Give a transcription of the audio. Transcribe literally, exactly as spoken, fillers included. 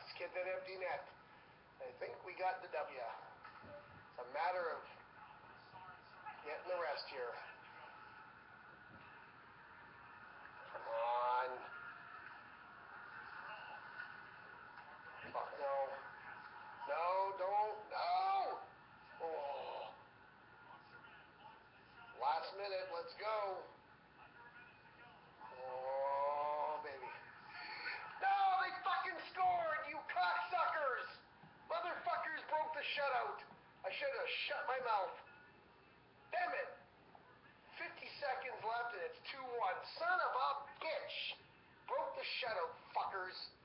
Let's get that empty net. I think we got the W. It's a matter of getting the rest here. Come on. Fuck no. No, don't. No! Oh. Last minute, let's go. Oh, baby. No, they fucking scored, you cocksuckers! Motherfuckers broke the shutout. I should have shut my mouth. Damn it. fifty seconds left and it's two one. Son of a bitch. Broke the shutout, fuckers.